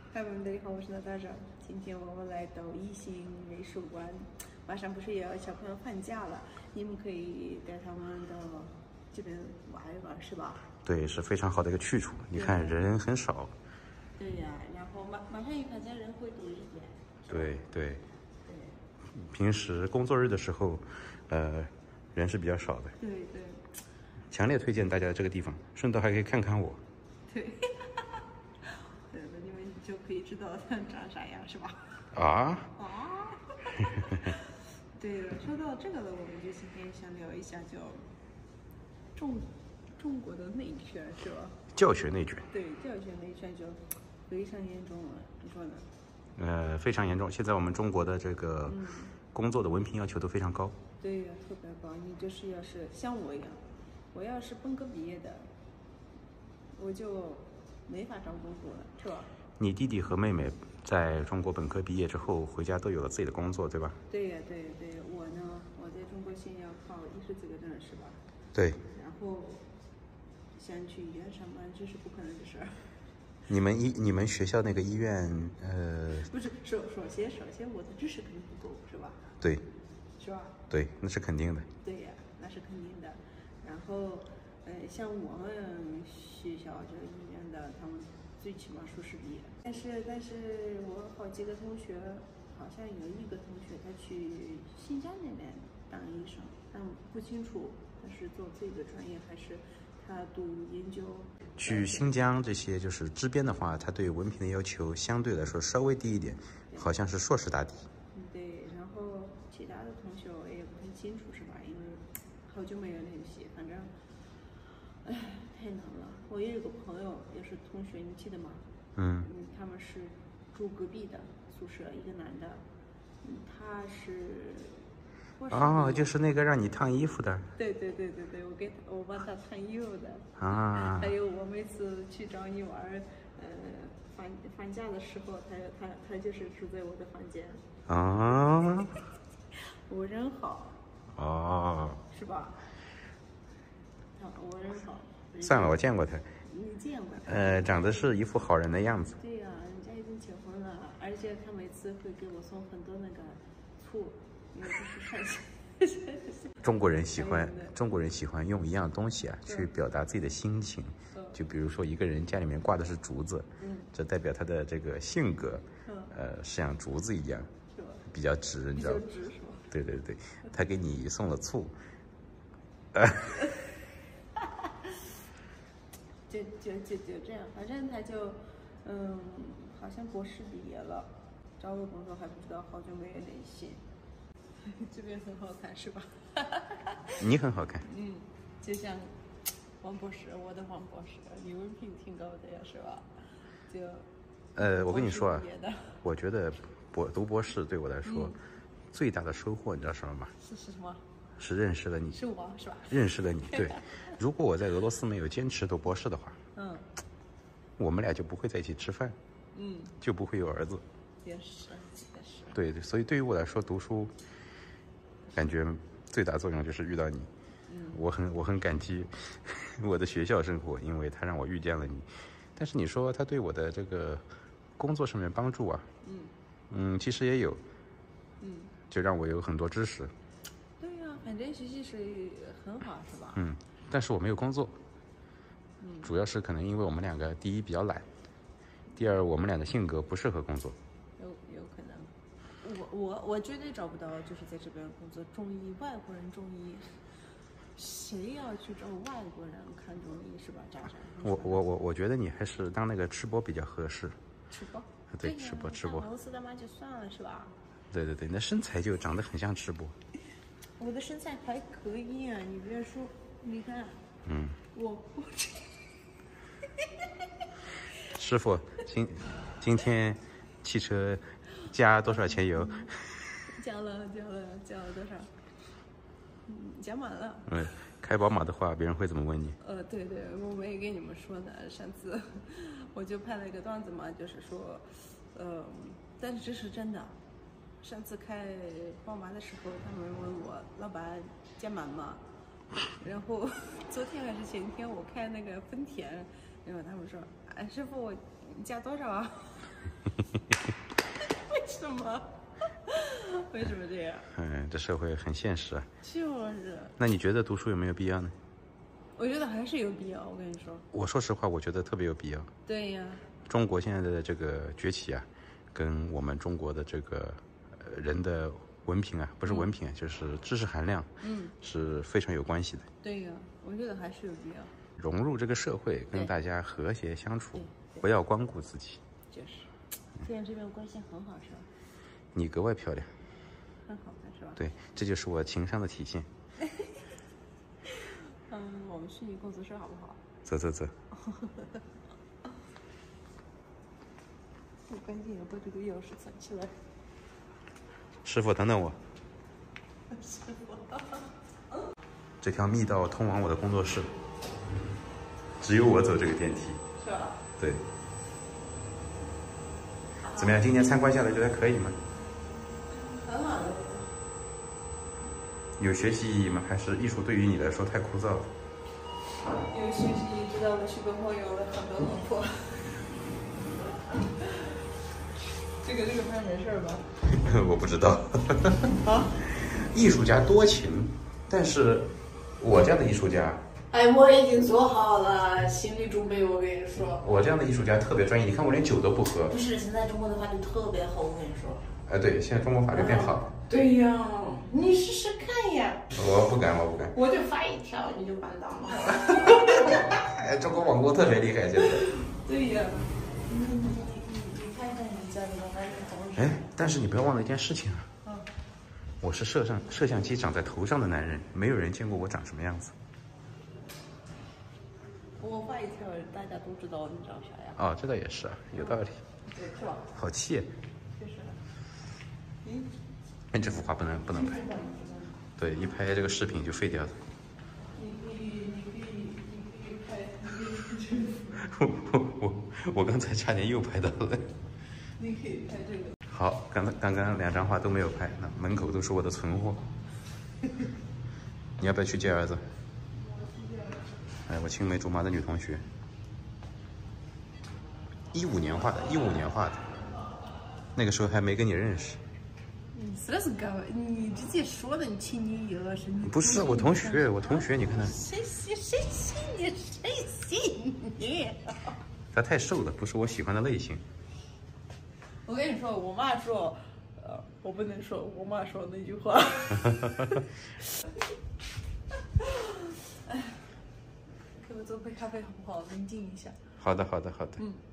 嗨，们大家好，我是娜大长。今天我们来到一新美术馆，马上不是也要小朋友放假了，你们可以带他们到这边玩一玩，是吧？ 对，是非常好的一个去处。你看人很少。 对呀，然后马上一放假人会多一点。 对。平时工作日的时候，人是比较少的。 对。 强烈推荐大家这个地方，顺道还可以看看我。 对。对，那你们就可以知道它长啥样，是吧？ 啊？ 对了，说到这个了，我们就今天想聊一下叫中国的内卷，是吧？ 教学内卷。 对，教学内卷就非常严重了，你说呢？ 非常严重。现在我们中国的这个工作的文凭要求都非常高。 对呀，特别高。你就是要是像我一样，我要是本科毕业的，我就没法找工作了，是吧？ 你弟弟和妹妹在中国本科毕业之后回家都有了自己的工作，对吧？ 对呀，对。我呢，我在中国现在要考14个证，是吧？ 对。 然后想去医院上班，这是不可能的事儿。 你们学校那个医院， 不是，首先我的知识肯定不够，是吧？ 对。 是吧？ 对，那是肯定的。 对呀，那是肯定的。然后，像我们学校这个医院的，他们最起码硕士毕业。但是我好几个同学，好像有一个同学他去新疆那边当医生，但不清楚他是做这个专业还是他读研究。 去新疆这些就是支边的话，他对文凭的要求相对来说稍微低一点，好像是硕士打底。 对，然后其他的同学我也不太清楚，是吧？因为好久没有联系，反正，太难了。我也有个朋友，也是同学，你记得吗？他们是住隔壁的宿舍，一个男的，他是。 就是那个让你烫衣服的。 对，我帮他烫衣服的。还有我每次去找你玩，放假的时候，他就是住在我的房间。我人好。是吧？我人好。 算了，我见过他。 你见过他？ 长得是一副好人的样子。 对呀，人家已经结婚了，而且他每次会给我送很多那个醋。因为这是中国人喜欢用一样东西啊，去表达自己的心情。就比如说一个人家里面挂的是竹子，这代表他的这个性格，是像竹子一样，比较直，你知道吗？对，他给你送了醋。 就这样，反正他就，好像博士毕业了，找个工作还不知道，好久没有联系。这边很好看，是吧？ 你很好看。 就像王博士，我的王博士，你文凭挺高的呀，是吧？ 我跟你说啊，我觉得读博士对我来说，最大的收获你知道什么吗？ 是什么？ 是认识了你。 是我是吧？ 认识了你，对。如果我在俄罗斯没有坚持读博士的话，我们俩就不会在一起吃饭，就不会有儿子。 也是。 对，所以对于我来说，读书感觉最大作用就是遇到你。我很感激我的学校生活，因为它让我遇见了你。但是你说它对我的这个工作上面帮助啊，其实也有，就让我有很多知识。 对呀，反正学习是很好，是吧？ 但是我没有工作，主要是可能因为我们两个，第一比较懒，第二我们俩的性格不适合工作。 有可能。我绝对找不到，就是在这边工作中医，外国人中医，谁要去找外国人看中医，是吧？渣渣。 我觉得你还是当那个吃播比较合适。 吃播。 对，吃播。 俄罗斯的嘛就算了，是吧？ 对，你的身材就长得很像吃播。 我的身材还可以啊，你别说，你看。我。 师傅，今天汽车加多少钱油？ 加了多少？加满了。 开宝马的话，别人会怎么问你？ 对，我没跟你们说的。上次我就拍了一个段子嘛，就是说，但是这是真的。上次开宝马的时候，他们问我老板加满吗？然后昨天还是前天我开那个丰田，然后他们说，师傅我加多少啊？ 为什么？为什么这样？ 这社会很现实啊。 就是。 那你觉得读书有没有必要呢？ 我觉得还是有必要，我跟你说。 我说实话，我觉得特别有必要。 对呀。 中国现在的这个崛起啊，跟我们中国的这个人的文凭啊，不是文凭啊，就是知识含量，是非常有关系的。 对呀，我觉得还是有必要。 融入这个社会，跟大家和谐相处，不要光顾自己。 就是，现在这边关系很好，是吧？ 你格外漂亮。 很好看，是吧？ 对，这就是我情商的体现。 我们去你工作室好不好？ 走走走。 我赶紧要把这个钥匙藏起来。 师傅，等等我。 师傅。 这条密道通往我的工作室，只有我走这个电梯。 是吧？ 对。怎么样？今天参观下来觉得可以吗？ 很好的。 有学习意义吗？还是艺术对于你来说太枯燥了？ 有学习意义，知道我去跟朋友了很多老婆。这个发生没事吧？ 我不知道。 啊？ 艺术家多情，但是我这样的艺术家， 哎，我已经做好了心理准备，我跟你说。 我这样的艺术家特别专业，你看我连酒都不喝。 不是，现在中国的法律特别好，我跟你说。 哎，对，现在中国法律变好了。 对呀，你试试看呀。 我不敢，我不敢。 我就发一条，你就办到了。 哎，中国网购特别厉害，现在。 对呀。你看看你家里的那个同事。 哎，但是你不要忘了一件事情啊。我是摄像机长在头上的男人，没有人见过我长什么样子。 我发一条，大家都知道你长啥样。 哦，这倒也是啊，有道理。 对，是吧？ 好气。 确实。 哎，这幅画不能拍。对，一拍这个视频就废掉的。 你可以拍。 我刚才差点又拍到了。 你可以拍这个。 好，刚刚2张画都没有拍，那门口都是我的存货。你要不要去接儿子？哎，我青梅竹马的女同学，15年画的，那个时候还没跟你认识。 你这是干嘛？你直接说的，你亲你一个是你？ 不是我同学，你看他。 谁信你？ 他太瘦了，不是我喜欢的类型。 我跟你说，我妈说，我不能说我妈说那句话。哎，给我做杯咖啡好不好？冷静一下。 好的。 嗯。